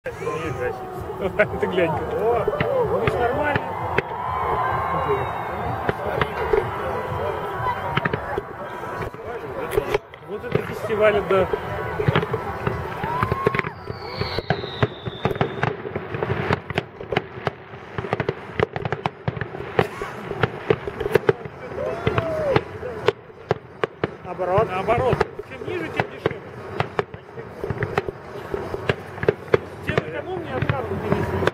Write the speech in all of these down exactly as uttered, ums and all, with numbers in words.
Ты глянь-ка. О, видишь, нормально. Вот это фестиваль, да. Наоборот. Наоборот. Чем ниже, тем дешевле. Тем экономнее откатку перенесли.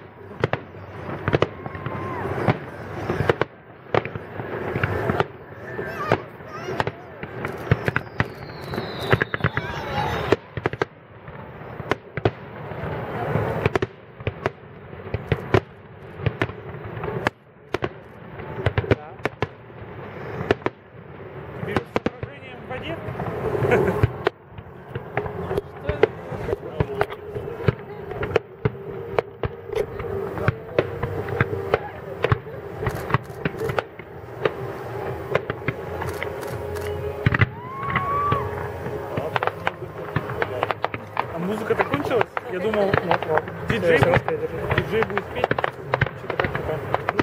А музыка-то кончилась? Я думал, Нет, вот. диджей, Все, будет, все, диджей будет петь. Что-то как-то там.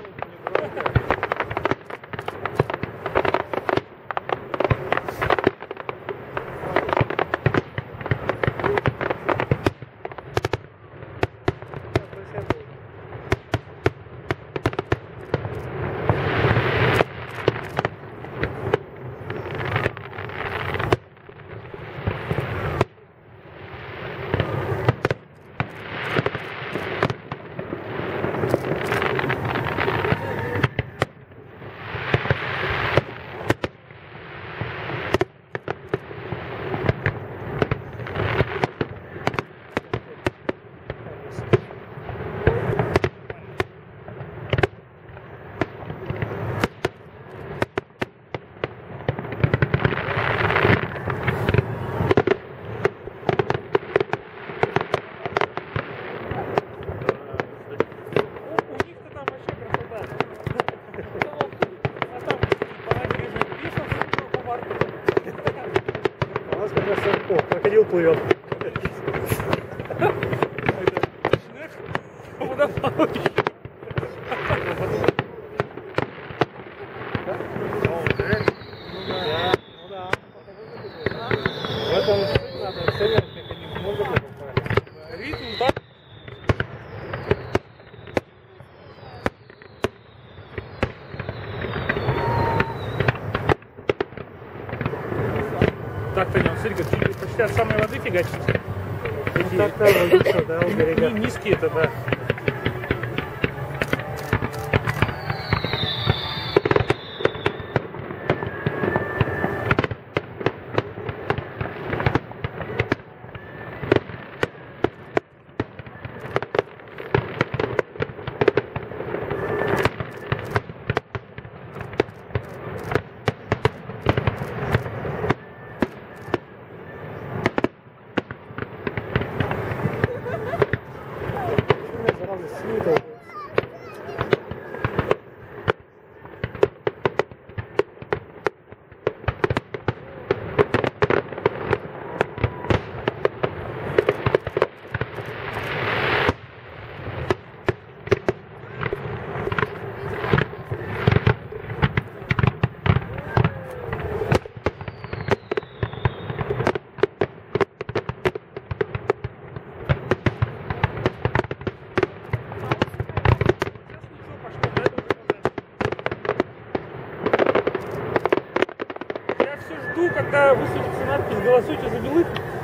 О, крокодил плывет. В этом надо оценивать, как они музыку попали. Ритм, да? Так, Таня, смотри, как ты почти от самой воды фигачишь. Ну, так-то логично, да, у берега. Низкие это, да. Когда высветится надпись «Голосуйте за Белых»,